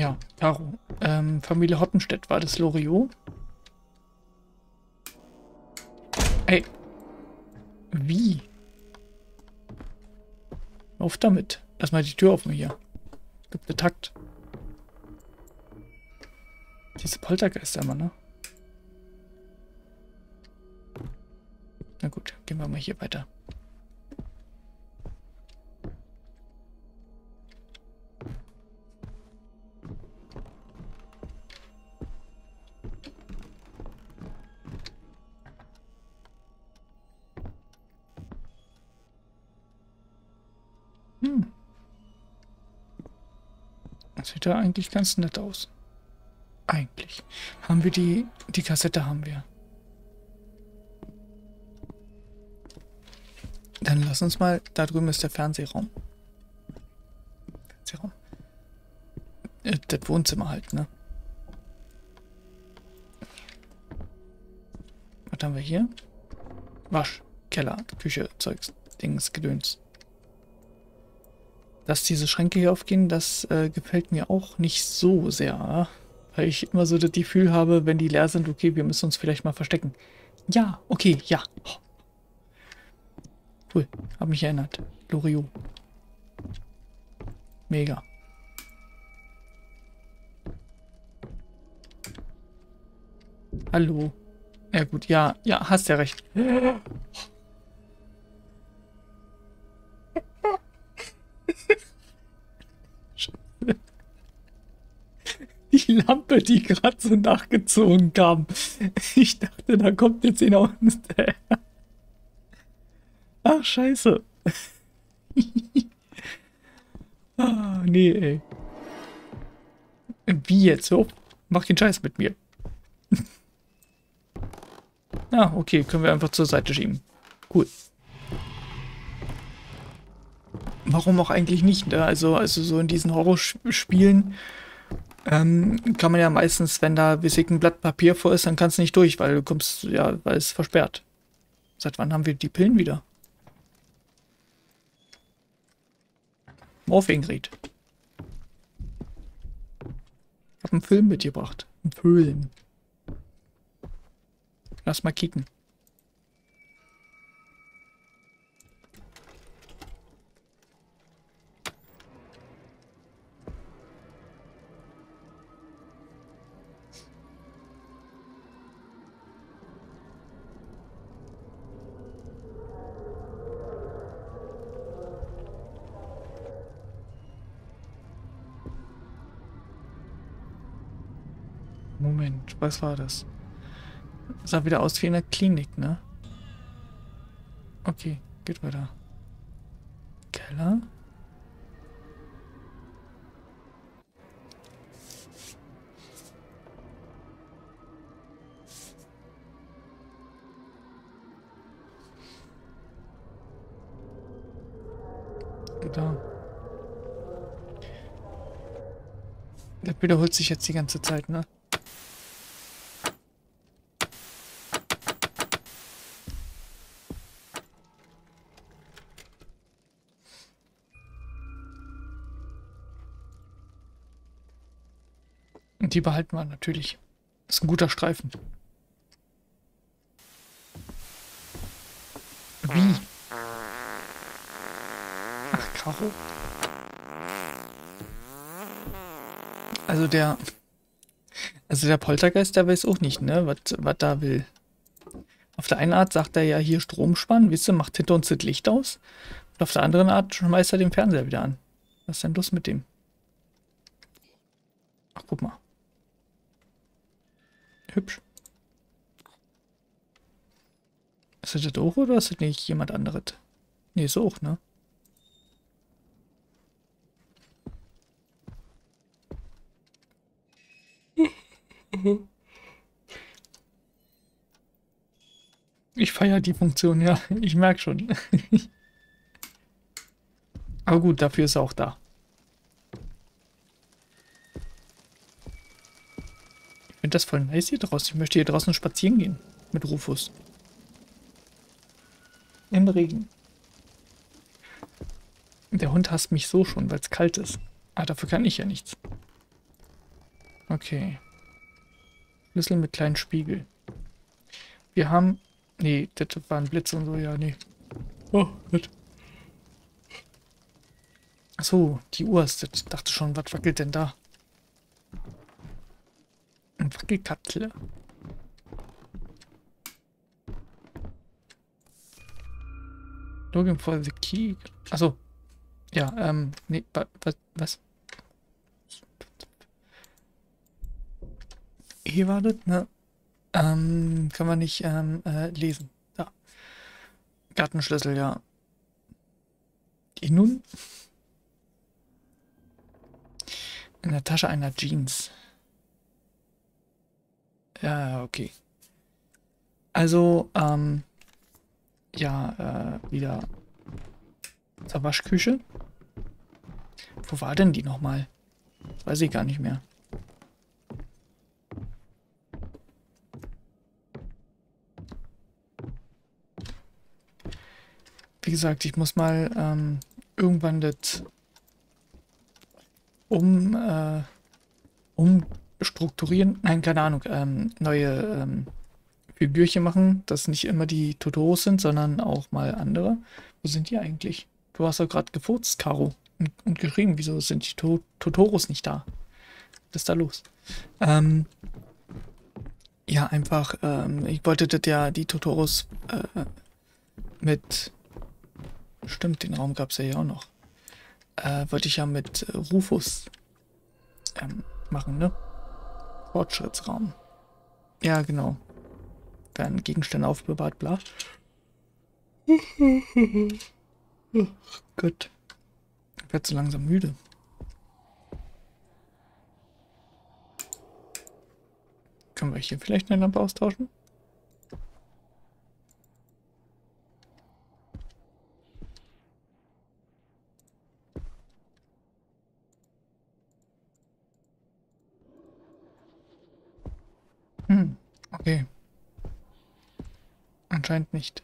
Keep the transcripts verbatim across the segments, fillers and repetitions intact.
Ja, Caro. Ähm, Familie Hoppenstedt, war das Loriot? Ey. Wie? Auf damit. Lass mal die Tür offen hier. Gibt den Takt. Diese Poltergeister immer, ne? Na gut, gehen wir mal hier weiter. Hm. Das sieht ja eigentlich ganz nett aus. Eigentlich. Haben wir die... Die Kassette haben wir. Dann lass uns mal... Da drüben ist der Fernsehraum. Fernsehraum. Äh, das Wohnzimmer halt, ne? Was haben wir hier? Wasch, Keller, Küche, Zeugs, Dings, Gedöns. Dass diese Schränke hier aufgehen, das äh, gefällt mir auch nicht so sehr. Weil ich immer so das Gefühl habe, wenn die leer sind, okay, wir müssen uns vielleicht mal verstecken. Ja, okay, ja. Oh. Cool, hab mich erinnert. Loriot. Mega. Hallo. Ja gut, ja, ja, hast ja recht. Die Lampe, die gerade so nachgezogen kam. Ich dachte, da kommt jetzt einer unten. Ach, scheiße. Ah, nee, ey. Wie jetzt? So? Mach den Scheiß mit mir. Ah, okay, können wir einfach zur Seite schieben. Cool. Warum auch eigentlich nicht? Ne? Also, also so in diesen Horrorspielen ähm, kann man ja meistens, wenn da wissig ein Blatt Papier vor ist, dann kannst du nicht durch, weil du kommst, ja, weil es versperrt. Seit wann haben wir die Pillen wieder? Morphingrid. Ich habe einen Film mitgebracht. Einen Film. Lass mal kicken. Moment, was war das? Sah wieder aus wie in der Klinik, ne? Okay, geht weiter. Keller. Da. Das wiederholt sich jetzt die ganze Zeit, ne? Und die behalten wir natürlich. Ist ein guter Streifen. Wie? Ach, Karo. Also der... Also der Poltergeist, der weiß auch nicht, ne? Was was da will. Auf der einen Art sagt er ja hier Strom spannen, wisst ihr, macht hinter uns das Licht aus. Und auf der anderen Art schmeißt er den Fernseher wieder an. Was ist denn los mit dem? Ach, guck mal. Hübsch. Ist das das auch oder ist das nicht jemand anderes? Nee, ist auch, ne? Ich feiere die Funktion, ja. Ich merke schon. Aber gut, dafür ist er auch da. Ich finde das voll nice hier draußen. Ich möchte hier draußen spazieren gehen. Mit Rufus. Im Regen. Der Hund hasst mich so schon, weil es kalt ist. Aber dafür kann ich ja nichts. Okay. Schlüssel mit kleinen Spiegel. Wir haben... Nee, das war ein Blitz und so, ja, nee. Oh, Gott. Achso, die Uhr ist... Ich dachte schon, was wackelt denn da? Ein Wackelkattel. Login for the key. Achso. Ja, ähm, nee, wa, wa, was? Hier war das, ne? Ähm, kann man nicht, ähm, äh, lesen. Da. Gartenschlüssel, ja. Die nun? In der Tasche einer Jeans. Ja, okay. Also, ähm, ja, äh, wieder zur Waschküche. Wo war denn die nochmal? Weiß ich gar nicht mehr. Wie gesagt, ich muss mal ähm, irgendwann das um, äh, umstrukturieren. Nein, keine Ahnung. Ähm, neue ähm, Figürchen machen, dass nicht immer die Totoros sind, sondern auch mal andere. Wo sind die eigentlich? Du hast doch gerade gefurzt, Caro. Und, und geschrieben, wieso sind die to Totoros nicht da? Was ist da los? Ähm, ja, einfach, ähm, ich wollte das ja, die Totoros äh, mit... Stimmt, den Raum gab es ja hier auch noch. Äh, wollte ich ja mit äh, Rufus ähm, machen, ne? Fortschrittsraum. Ja, genau. Werden Gegenstände aufbewahrt, bla. Oh Gott. Ich werde so langsam müde. Können wir hier vielleicht eine Lampe austauschen? Hm, okay. Anscheinend nicht.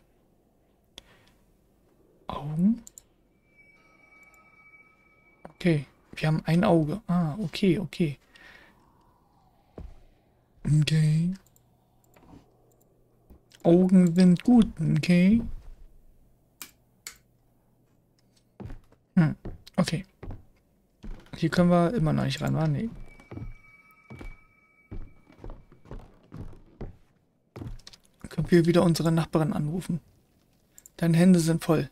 Augen? Okay. Wir haben ein Auge. Ah, okay, okay. Okay. Augen sind gut, okay. Hm, okay. Hier können wir immer noch nicht ran, wa? Nee. Können wir wieder unsere Nachbarin anrufen. Deine Hände sind voll.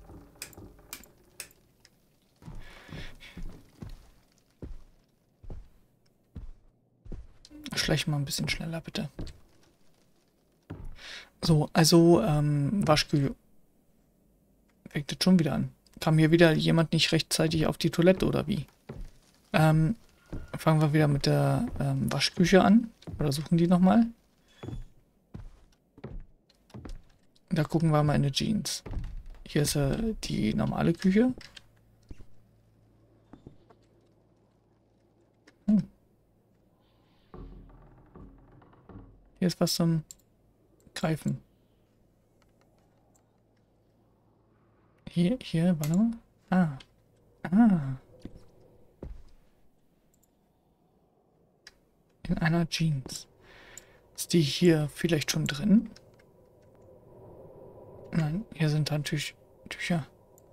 Schleich mal ein bisschen schneller, bitte. So, also, ähm, Waschküche. Fängt jetzt schon wieder an. Kam hier wieder jemand nicht rechtzeitig auf die Toilette oder wie? Ähm, fangen wir wieder mit der ähm, Waschküche an. Oder suchen die nochmal? Da gucken wir mal in die Jeans. Hier ist äh, die normale Küche. Hm. Hier ist was zum Greifen. Hier, hier, warte mal. Ah. Ah. In einer Jeans. Ist die hier vielleicht schon drin? Nein, hier sind dann Tüch Tücher.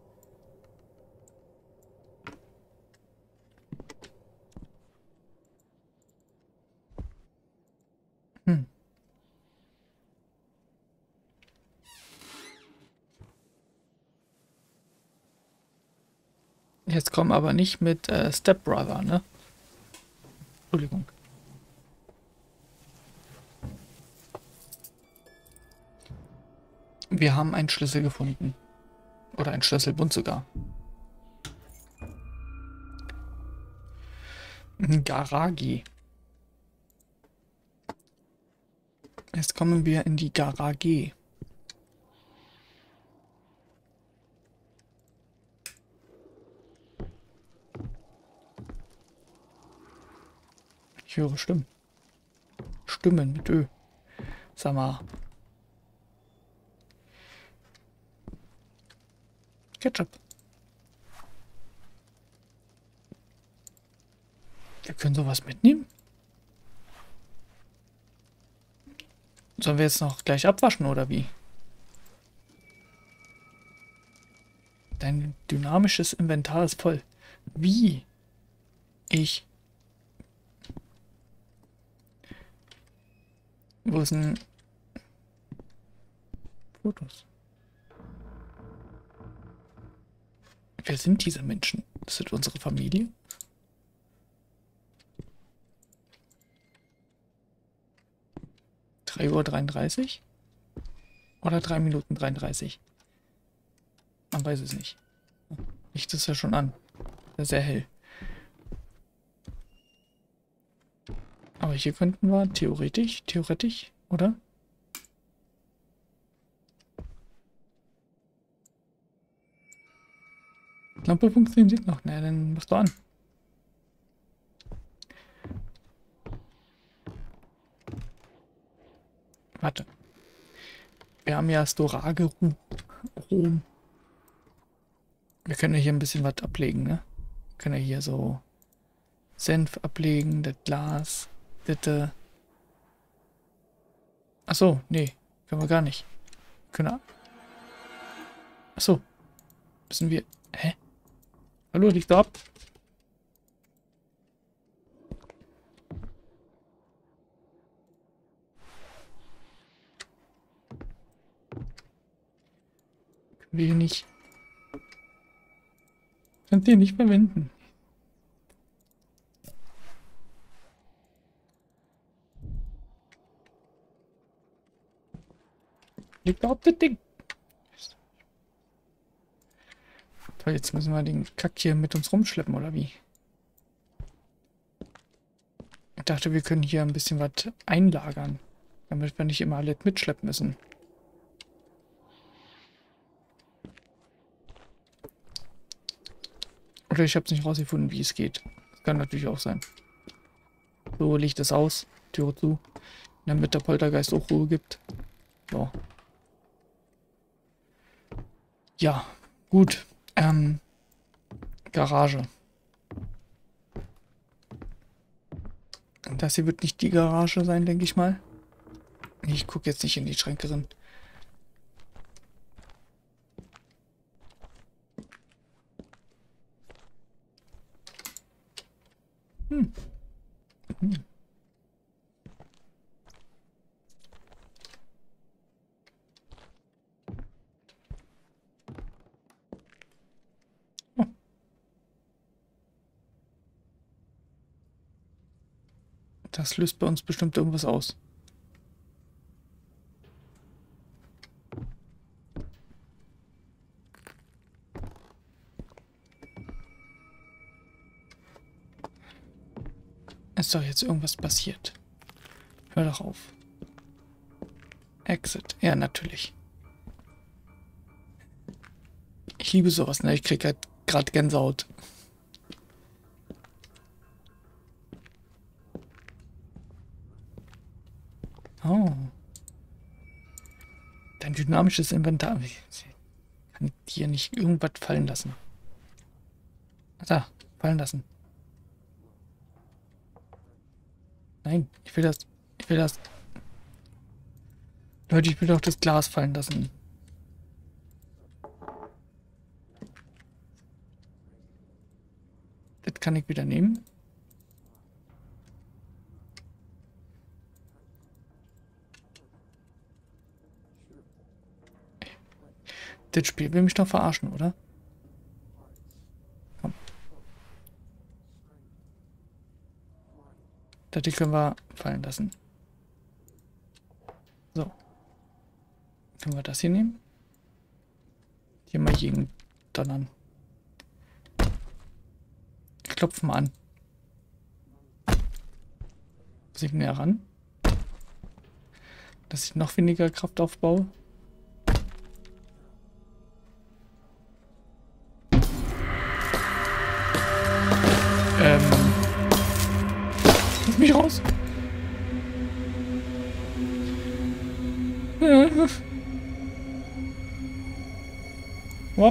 Hm. Jetzt kommen aber nicht mit äh, Step Brother, ne? Entschuldigung. Wir haben einen Schlüssel gefunden. Oder einen Schlüsselbund sogar. Ein Garagi. Jetzt kommen wir in die Garage. Ich höre Stimmen. Stimmen mit Ö. Sag mal. Ketchup. Wir können sowas mitnehmen? Sollen wir jetzt noch gleich abwaschen oder wie? Dein dynamisches Inventar ist voll. Wie? Ich. Wo sind Fotos? Wer sind diese Menschen? Das sind unsere Familie? drei Uhr dreiunddreißig? Oder drei Minuten dreiunddreißig? Man weiß es nicht. Licht ist ja schon an. Ja, sehr hell. Aber hier könnten wir theoretisch, theoretisch, oder? Lampe funktioniert noch. Na, dann machst du an. Warte. Wir haben ja Storage Rom. Wir können ja hier ein bisschen was ablegen, ne? Wir können ja hier so Senf ablegen, das Glas, bitte. Achso, nee, können wir gar nicht. Können wir. Achso. Müssen wir. Hä? Hallo, liegt da ab? Können wir hier nicht. Könnt ihr nicht verwenden. Liegt da auf das Ding. Toll, jetzt müssen wir den Kack hier mit uns rumschleppen, oder wie? Ich dachte, wir können hier ein bisschen was einlagern, damit wir nicht immer alles mitschleppen müssen. Oder ich habe es nicht rausgefunden, wie es geht. Das kann natürlich auch sein. So, Licht ist aus, Türe zu, damit der Poltergeist auch Ruhe gibt. So. Ja, gut. Ähm, Garage. Das hier wird nicht die Garage sein, denke ich mal. Ich gucke jetzt nicht in die Schränke drin. Hm. Hm. Oh. Das löst bei uns bestimmt irgendwas aus. Ist doch jetzt irgendwas passiert. Hör doch auf. Exit. Ja, natürlich. Ich liebe sowas, ne? Ich krieg halt gerade Gänsehaut. Oh. Dein dynamisches Inventar. Ich kann hier nicht irgendwas fallen lassen. Da, fallen lassen. Nein, ich will das. Ich will das. Leute, ich will doch das Glas fallen lassen. Das kann ich wieder nehmen. Das Spiel will mich doch verarschen, oder? Komm. Das hier können wir fallen lassen. So. Können wir das hier nehmen? Hier mal gegen donnern. Ich klopfe mal an. Muss ich näher ran? Dass ich noch weniger Kraft aufbaue. Ähm. Lass mich raus. Hopp.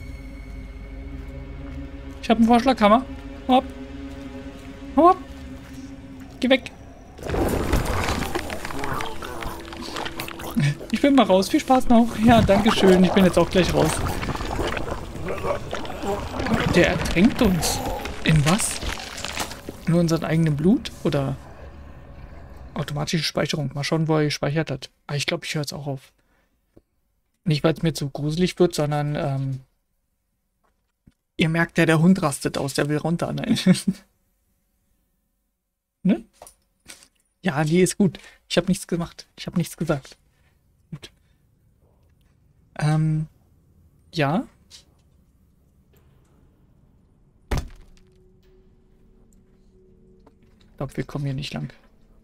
Ich habe einen Vorschlaghammer. Hopp. Hopp. Geh weg. Ich bin mal raus. Viel Spaß noch. Ja, danke schön. Ich bin jetzt auch gleich raus. Der ertränkt uns. In was? Nur in seinem eigenen Blut? Oder automatische Speicherung? Mal schauen, wo er gespeichert hat. Aber ich glaube, ich höre jetzt auch auf. Nicht, weil es mir zu gruselig wird, sondern ähm, ihr merkt ja, der Hund rastet aus. Der will runter. Nein. Ne? Ja, nee, ist gut. Ich habe nichts gemacht. Ich habe nichts gesagt. Gut. Ähm, ja. Ich glaube, wir kommen hier nicht lang.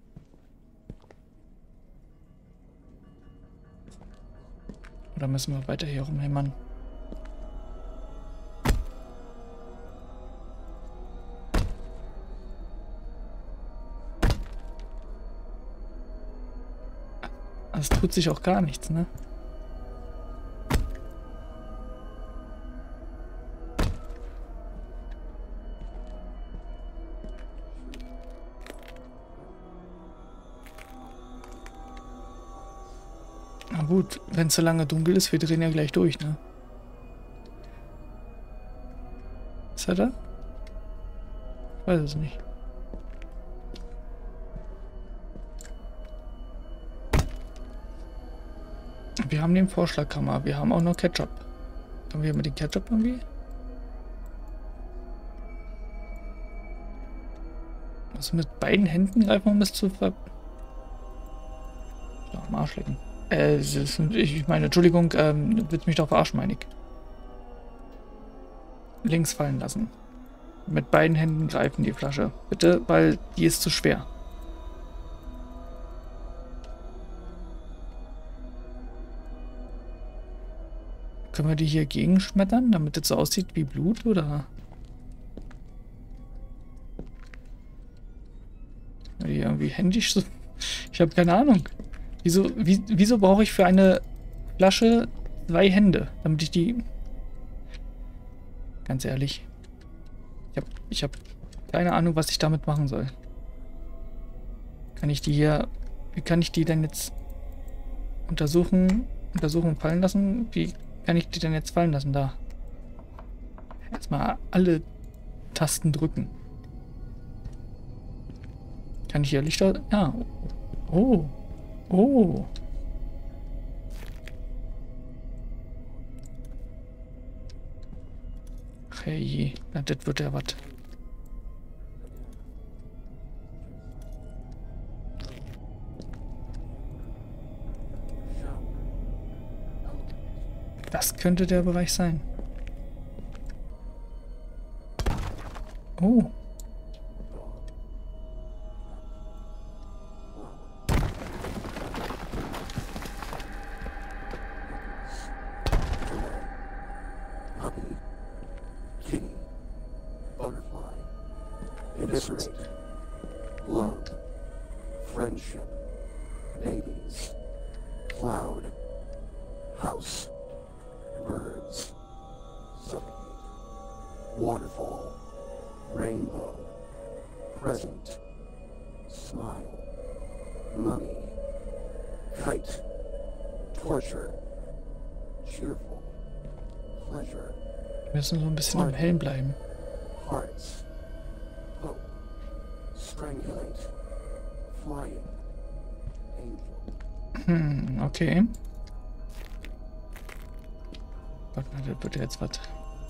Oder müssen wir weiter hier rumhämmern? Es tut sich auch gar nichts, ne? Na gut, wenn es so lange dunkel ist, wir drehen ja gleich durch, ne? Ist er da? Ich weiß es nicht. Wir haben den Vorschlaghammer, wir haben auch noch Ketchup. Können wir mit dem Ketchup irgendwie? Also mit beiden Händen greifen, um es zu ver... Ja, am Arsch lecken. Äh, ich meine, Entschuldigung, ähm, willst mich doch verarschen, meine ich. Links fallen lassen. Mit beiden Händen greifen die Flasche. Bitte, weil die ist zu schwer. Können wir die hier gegenschmettern, damit es so aussieht wie Blut, oder? Die irgendwie händisch so... Ich habe keine Ahnung. Wieso, wie, wieso brauche ich für eine Flasche zwei Hände, damit ich die... Ganz ehrlich. Ich habe ich hab keine Ahnung, was ich damit machen soll. Kann ich die hier... Wie kann ich die denn jetzt untersuchen, untersuchen fallen lassen? Wie kann ich die denn jetzt fallen lassen? Da. Erstmal alle Tasten drücken. Kann ich hier Lichter... Ja. Oh. Oh. Hey, ja, das wird ja was. Das könnte der Bereich sein. Oh. Eviscerate. Love. Friendship. Babies. Cloud. House. Birds. Suffocate. Waterfall. Rainbow. Present. Smile. Money. Kite. Torture. Cheerful. Pleasure. Wir müssen so ein bisschen im Hellen bleiben. Hearts. Hope. Strangulate. Flying. Angel. Hm, okay. Warte mal, das wird jetzt was.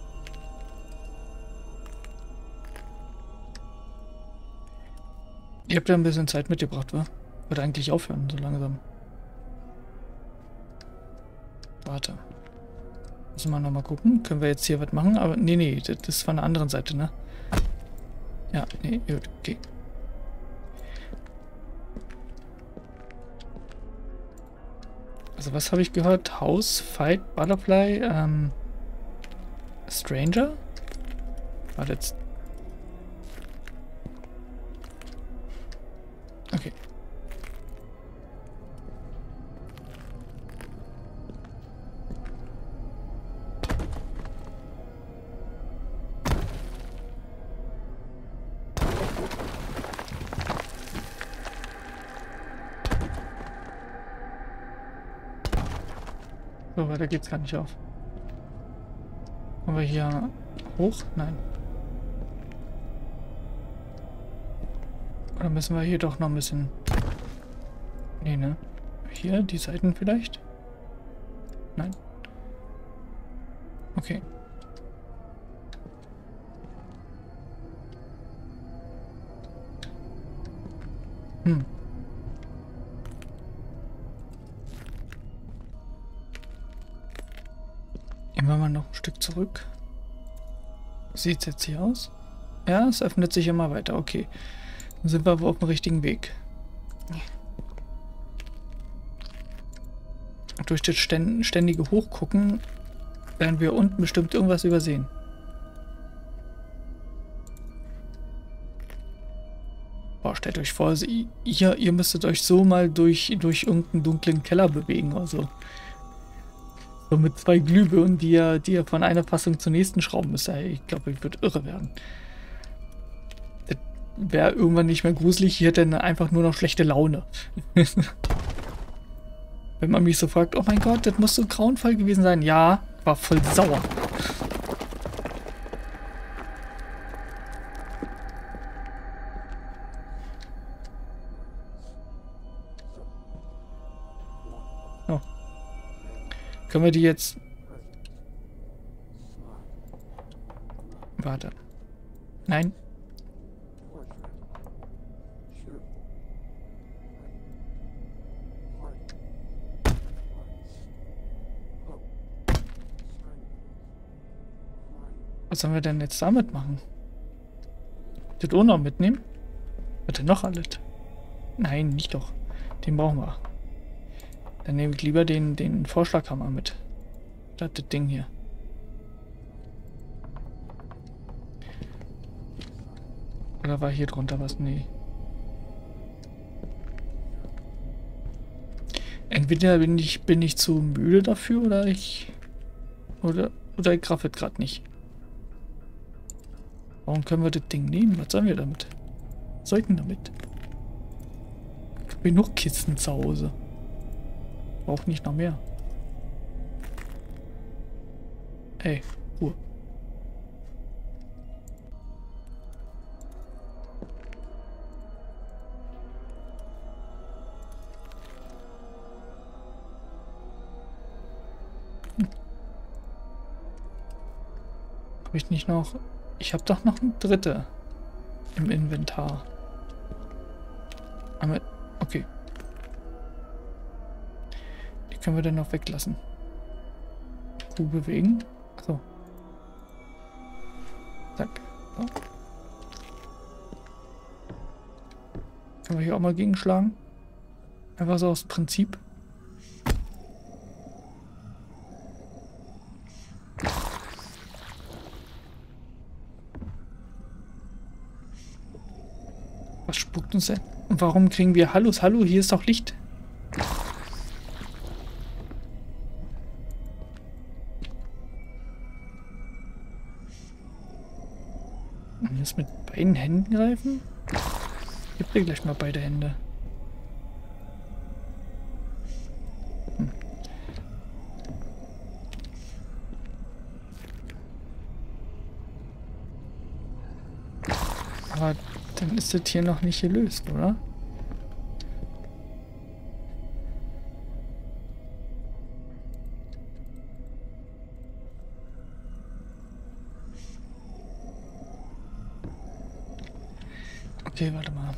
Ihr habt ja ein bisschen Zeit mitgebracht, wa? Würde eigentlich aufhören, so langsam. Warte. Müssen wir nochmal gucken. Können wir jetzt hier was machen? Aber nee, nee, das ist von der anderen Seite, ne? Ja, nee, gut, okay. Also was habe ich gehört? House, Fight, Butterfly, ähm... Stranger? War jetzt... Okay. So, weiter geht's gar nicht auf. Kommen wir hier hoch? Nein. Oder müssen wir hier doch noch ein bisschen... Nee, ne? Hier, die Seiten vielleicht? Nein. Okay. Hm. Gehen wir mal noch ein Stück zurück. Sieht es jetzt hier aus? Ja, es öffnet sich immer weiter. Okay. Dann sind wir wohl auf dem richtigen Weg. Durch das ständige Hochgucken werden wir unten bestimmt irgendwas übersehen. Boah, stellt euch vor, ihr, ihr müsstet euch so mal durch, durch irgendeinen dunklen Keller bewegen oder so. So mit zwei Glühbirnen, die ihr, die ihr von einer Fassung zur nächsten schrauben müsst. Ich glaube, ich würde irre werden. Das wäre irgendwann nicht mehr gruselig, ich hätte dann einfach nur noch schlechte Laune. Wenn man mich so fragt, oh mein Gott, das muss so grauenvoll gewesen sein. Ja, war voll sauer. Oh. Können wir die jetzt... Warte. Nein. Was sollen wir denn jetzt damit machen? Das auch noch mitnehmen? Bitte noch alles? Nein, nicht doch. Den brauchen wir. Dann nehme ich lieber den, den Vorschlaghammer mit. Das, das Ding hier. Oder war hier drunter was? Nee. Entweder bin ich, bin ich zu müde dafür oder ich... Oder, oder ich raff es gerade nicht. Warum können wir das Ding nehmen? Was sollen wir damit? Was soll ich denn damit? Ich habe genug Kisten zu Hause. Brauche nicht noch mehr. Ey, Ruhe. Hm. Habe ich nicht noch... Ich habe doch noch eine dritte im Inventar. Aber, okay. Die können wir dann noch weglassen. Kuh bewegen. So. Zack. So. Können wir hier auch mal gegenschlagen? Einfach so aus Prinzip. Was spuckt uns denn? Und warum kriegen wir Hallos? Hallo, hier ist doch Licht. Und jetzt mit beiden Händen greifen? Gib dir gleich mal beide Hände. Hm. Aber dann ist das hier noch nicht gelöst, oder? Okay, warte mal.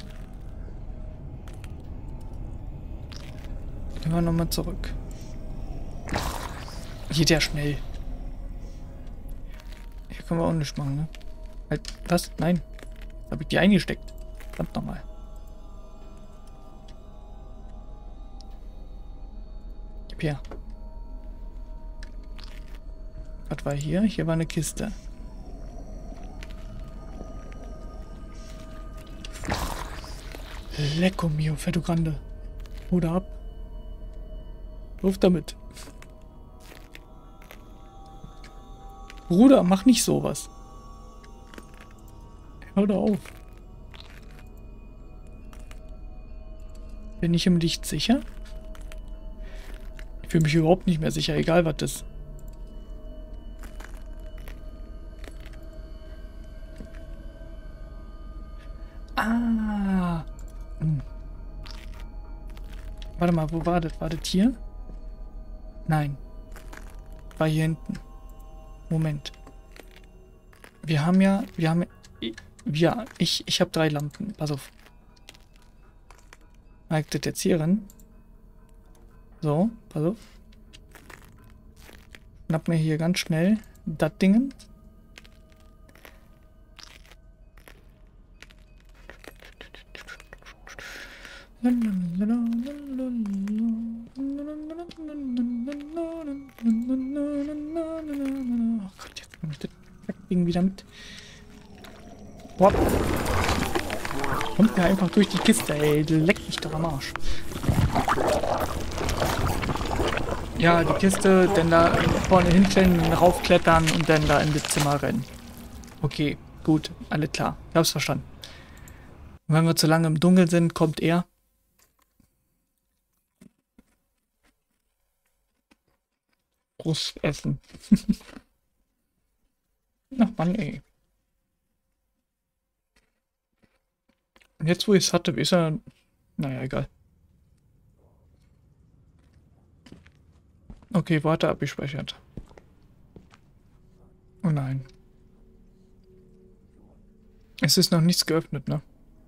Gehen wir nochmal zurück. Geht ja schnell. Hier können wir auch nichts machen, ne? Halt, was? Nein. Da habe ich die eingesteckt. Verdammt nochmal. Gib her. Was war hier? Hier war eine Kiste. Lecco mio, Fetto Grande. Oder ab. Ruf damit. Bruder, mach nicht sowas. Hör doch auf. Bin ich im Licht sicher? fühle mich überhaupt nicht mehr sicher, egal was das ist. Ah. Hm. Warte mal, wo war das? War das hier? Nein. War hier hinten. Moment. Wir haben ja, wir haben, ja, ich, ich habe drei Lampen. Pass auf. Mag das jetzt hier rein? So, pass auf. Schnapp mir hier ganz schnell das Ding. Oh Gott, jetzt nehme ich das Ding wieder mit. Boah. Kommt mir einfach durch die Kiste, ey. Leck mich doch am Arsch. Ja, die Kiste, dann da vorne hinstellen, raufklettern und dann da in das Zimmer rennen. Okay, gut, alles klar. Ich hab's verstanden. Und wenn wir zu lange im Dunkeln sind, kommt er. Groß essen. Ach Mann, ey. Und jetzt, wo ich es hatte, ist er... Naja, egal. Okay, warte, abgespeichert. Oh nein. Es ist noch nichts geöffnet, ne?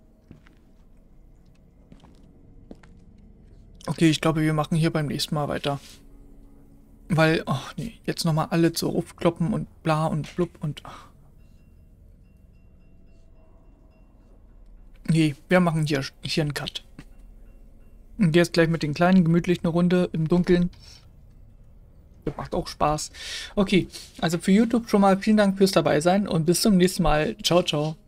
Okay, ich glaube, wir machen hier beim nächsten Mal weiter. Weil, ach nee, jetzt nochmal alle so aufkloppen und bla und blub und... Ach. Nee, wir machen hier, hier einen Cut. Und jetzt gleich mit den Kleinen gemütlich eine Runde im Dunkeln. Das macht auch Spaß. Okay, also für YouTube schon mal vielen Dank fürs dabei sein und bis zum nächsten Mal. Ciao, ciao.